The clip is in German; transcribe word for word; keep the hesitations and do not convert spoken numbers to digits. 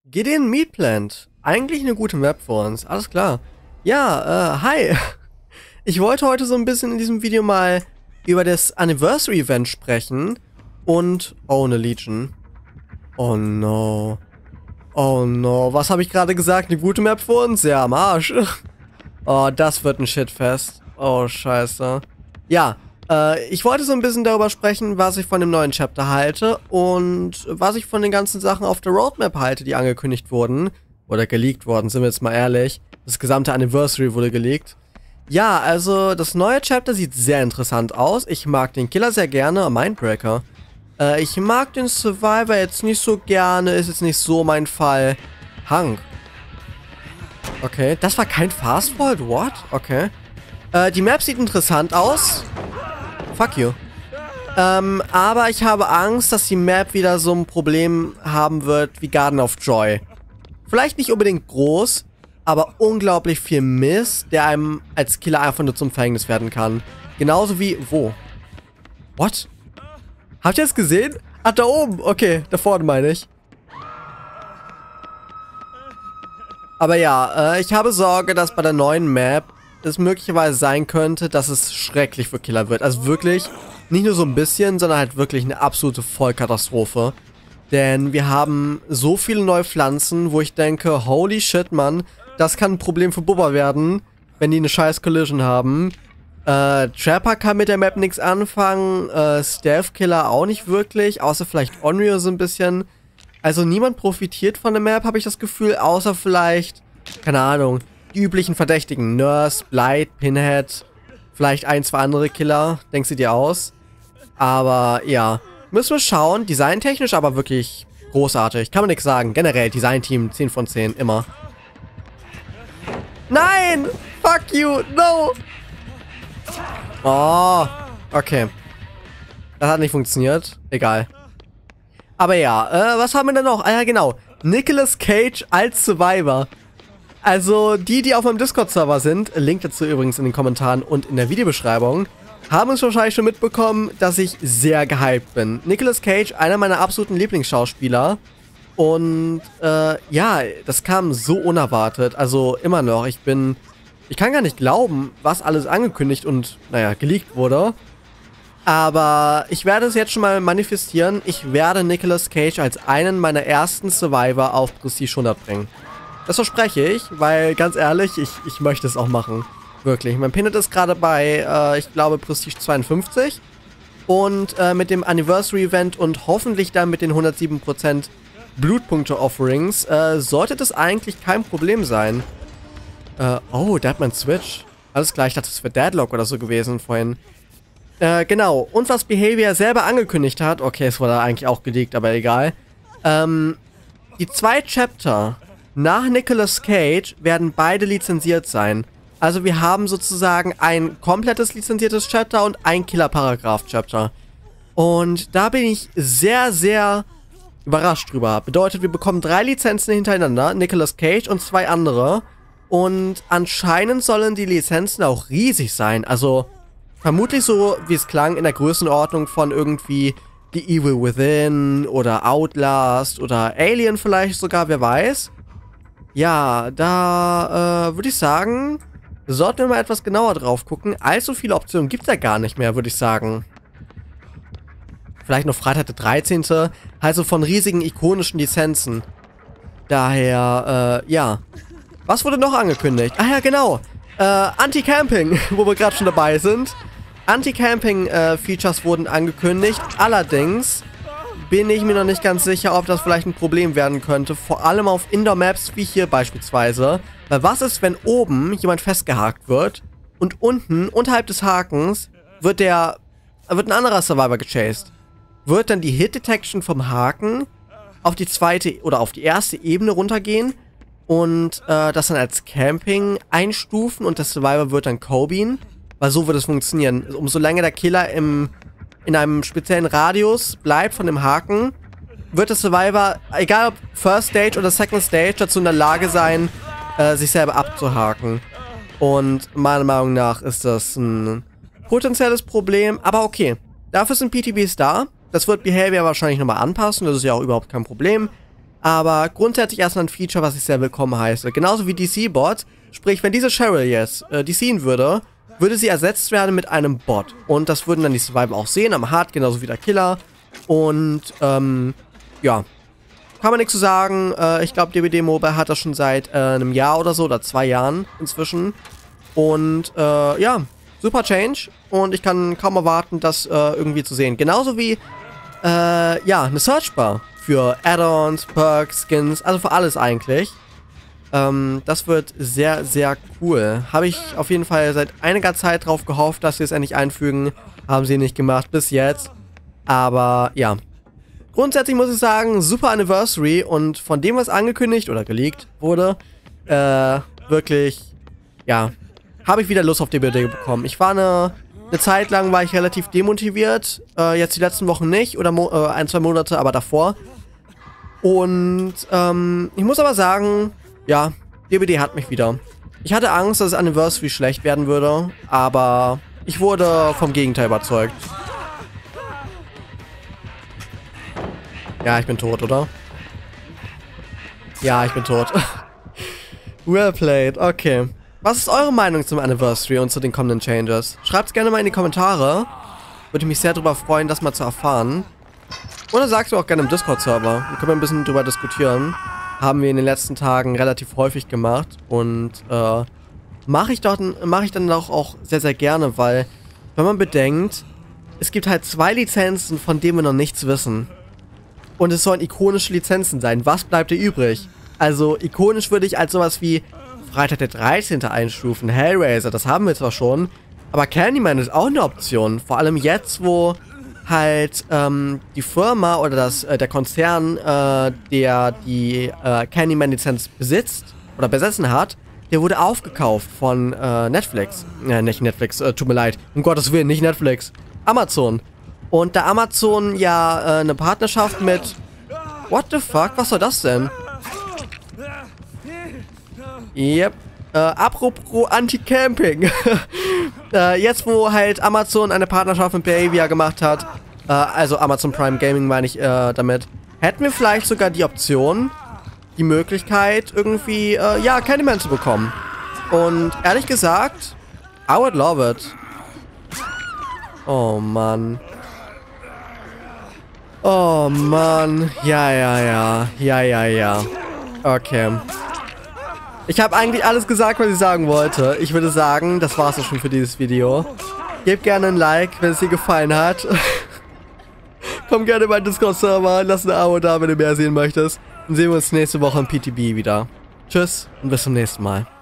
Gideon Meatplant. Eigentlich eine gute Map für uns. Alles klar. Ja, äh, hi. Ich wollte heute so ein bisschen in diesem Video mal über das Anniversary Event sprechen. Und... Oh, eine Legion. Oh no. Oh no. Was habe ich gerade gesagt? Eine gute Map für uns? Ja, am Arsch. Oh, das wird ein Shitfest. Oh, scheiße. Ja, äh, ich wollte so ein bisschen darüber sprechen, was ich von dem neuen Chapter halte und was ich von den ganzen Sachen auf der Roadmap halte, die angekündigt wurden. Oder geleakt wurden, sind wir jetzt mal ehrlich. Das gesamte Anniversary wurde geleakt. Ja, also das neue Chapter sieht sehr interessant aus. Ich mag den Killer sehr gerne, Mindbreaker. Äh, ich mag den Survivor jetzt nicht so gerne, ist jetzt nicht so mein Fall. Hank. Okay, das war kein Fastfold? What? Okay. Äh, die Map sieht interessant aus. Fuck you. Ähm, aber ich habe Angst, dass die Map wieder so ein Problem haben wird wie Garden of Joy. Vielleicht nicht unbedingt groß, aber unglaublich viel Mist, der einem als Killer einfach nur zum Verhängnis werden kann. Genauso wie... Wo? What? Habt ihr das gesehen? Ah, da oben. Okay, da vorne meine ich. Aber ja, äh, ich habe Sorge, dass bei der neuen Map es möglicherweise sein könnte, dass es schrecklich für Killer wird. Also wirklich, nicht nur so ein bisschen, sondern halt wirklich eine absolute Vollkatastrophe. Denn wir haben so viele neue Pflanzen, wo ich denke, holy shit, Mann, das kann ein Problem für Bubba werden, wenn die eine scheiß Collision haben. Äh, Trapper kann mit der Map nichts anfangen, äh, Stealth Killer auch nicht wirklich, außer vielleicht Onryo so ein bisschen. Also niemand profitiert von der Map, habe ich das Gefühl, außer vielleicht, keine Ahnung, die üblichen Verdächtigen. Nurse, Blight, Pinhead, vielleicht ein, zwei andere Killer, denkst du dir aus? Aber ja, müssen wir schauen. Designtechnisch aber wirklich großartig, kann man nichts sagen. Generell, Designteam zehn von zehn, immer. Nein! Fuck you! No! Oh, okay. Das hat nicht funktioniert. Egal. Aber ja, äh, was haben wir denn noch? Ah ja, genau. Nicolas Cage als Survivor. Also, die, die auf meinem Discord-Server sind, Link dazu übrigens in den Kommentaren und in der Videobeschreibung, haben es wahrscheinlich schon mitbekommen, dass ich sehr gehypt bin. Nicolas Cage, einer meiner absoluten Lieblingsschauspieler. Und, äh, ja, das kam so unerwartet. Also, immer noch. Ich bin... Ich kann gar nicht glauben, was alles angekündigt und, naja, geleakt wurde. Aber ich werde es jetzt schon mal manifestieren. Ich werde Nicolas Cage als einen meiner ersten Survivor auf Prestige hundert bringen. Das verspreche ich, weil, ganz ehrlich, ich, ich möchte es auch machen. Wirklich. Mein Pinhead ist gerade bei, äh, ich glaube, Prestige zweiundfünfzig. Und äh, mit dem Anniversary-Event und hoffentlich dann mit den hundertsieben Prozent Blutpunkte-Offerings äh, sollte das eigentlich kein Problem sein. Äh, oh, da hat man Switch. Alles klar, ich dachte, das wäre Deadlock oder so gewesen vorhin. Äh, genau. Und was Behavior selber angekündigt hat, okay, es wurde eigentlich auch geleakt, aber egal. Ähm, die zwei Chapter nach Nicolas Cage werden beide lizenziert sein. Also wir haben sozusagen ein komplettes lizenziertes Chapter und ein Killer-Paragraph-Chapter. Und da bin ich sehr, sehr überrascht drüber. Bedeutet, wir bekommen drei Lizenzen hintereinander, Nicolas Cage und zwei andere. Und anscheinend sollen die Lizenzen auch riesig sein. Also vermutlich so, wie es klang, in der Größenordnung von irgendwie The Evil Within oder Outlast oder Alien vielleicht sogar, wer weiß. Ja, da äh, würde ich sagen, sollten wir mal etwas genauer drauf gucken. Allzu viele Optionen gibt es ja gar nicht mehr, würde ich sagen. Vielleicht noch Freitag der dreizehnte Also von riesigen, ikonischen Lizenzen. Daher, äh, ja. Was wurde noch angekündigt? Ah ja, genau. Äh, Anti-Camping, wo wir gerade schon dabei sind. Anti-Camping-Features äh, wurden angekündigt. Allerdings bin ich mir noch nicht ganz sicher, ob das vielleicht ein Problem werden könnte. Vor allem auf Indoor-Maps wie hier beispielsweise. Weil was ist, wenn oben jemand festgehakt wird und unten, unterhalb des Hakens, wird der, wird ein anderer Survivor gechased. Wird dann die Hit-Detection vom Haken auf die zweite oder auf die erste Ebene runtergehen und äh, das dann als Camping einstufen und der Survivor wird dann Cobien? Weil so wird es funktionieren. Umso länger der Killer im, in einem speziellen Radius bleibt von dem Haken, wird der Survivor, egal ob First Stage oder Second Stage, dazu in der Lage sein, äh, sich selber abzuhaken. Und meiner Meinung nach ist das ein potenzielles Problem, aber okay. Dafür sind P T Bs da. Das wird Behavior wahrscheinlich nochmal anpassen, das ist ja auch überhaupt kein Problem. Aber grundsätzlich erstmal ein Feature, was ich sehr willkommen heiße. Genauso wie D C-Bot. Sprich, wenn diese Cheryl jetzt äh, D C'en würde, würde sie ersetzt werden mit einem Bot. Und das würden dann die Survivor auch sehen, am Hard, genauso wie der Killer. Und, ähm, ja. Kann man nichts zu sagen. Äh, ich glaube, D B D Mobile hat das schon seit äh, einem Jahr oder so, oder zwei Jahren inzwischen. Und, äh, ja, super Change. Und ich kann kaum erwarten, das äh, irgendwie zu sehen. Genauso wie, äh, ja, eine Searchbar für Add-ons, Perks, Skins, also für alles eigentlich. Ähm, das wird sehr, sehr cool. Habe ich auf jeden Fall seit einiger Zeit drauf gehofft, dass sie es endlich einfügen. Haben sie nicht gemacht bis jetzt. Aber ja. Grundsätzlich muss ich sagen, super Anniversary. Und von dem, was angekündigt oder geleakt wurde, äh, wirklich, ja, habe ich wieder Lust auf D B D bekommen. Ich war eine, eine Zeit lang, war ich relativ demotiviert. Äh, jetzt die letzten Wochen nicht. Oder mo äh, ein, zwei Monate, aber davor. Und, ähm, ich muss aber sagen, ja, D B D hat mich wieder. Ich hatte Angst, dass Anniversary schlecht werden würde, aber ich wurde vom Gegenteil überzeugt. Ja, ich bin tot, oder? Ja, ich bin tot. Well played, okay. Was ist eure Meinung zum Anniversary und zu den kommenden Changes? Schreibt es gerne mal in die Kommentare. Würde mich sehr darüber freuen, das mal zu erfahren. Oder sagt es auch gerne im Discord-Server. Dann können wir ein bisschen drüber diskutieren. Haben wir in den letzten Tagen relativ häufig gemacht. Und äh, mache ich, mach ich dann auch, auch sehr, sehr gerne, weil, wenn man bedenkt, es gibt halt zwei Lizenzen, von denen wir noch nichts wissen. Und es sollen ikonische Lizenzen sein. Was bleibt dir übrig? Also, ikonisch würde ich als sowas wie Freitag der dreizehnte einstufen, Hellraiser, das haben wir zwar schon, aber Candyman ist auch eine Option. Vor allem jetzt, wo halt ähm, die Firma oder das, äh, der Konzern, äh, der die äh, Candyman-Lizenz besitzt oder besessen hat, der wurde aufgekauft von äh, Netflix. Äh, nicht Netflix, äh, tut mir leid. Um Gottes Willen, nicht Netflix. Amazon. Und da Amazon ja äh, eine Partnerschaft mit... What the fuck? Was soll das denn? Yep. Äh, apropos Anti-Camping. äh, jetzt, wo halt Amazon eine Partnerschaft mit Behavia gemacht hat, äh, also Amazon Prime Gaming meine ich äh, damit, hätten wir vielleicht sogar die Option, die Möglichkeit, irgendwie, äh, ja, Candyman zu bekommen. Und ehrlich gesagt, I would love it. Oh, Mann. Oh, Mann. Ja, ja, ja. Ja, ja, ja. Okay. Ich habe eigentlich alles gesagt, was ich sagen wollte. Ich würde sagen, das war's auch schon für dieses Video. Gebt gerne ein Like, wenn es dir gefallen hat. Komm gerne in meinen Discord-Server, lass ein Abo da, wenn du mehr sehen möchtest. Dann sehen wir uns nächste Woche im P T B wieder. Tschüss und bis zum nächsten Mal.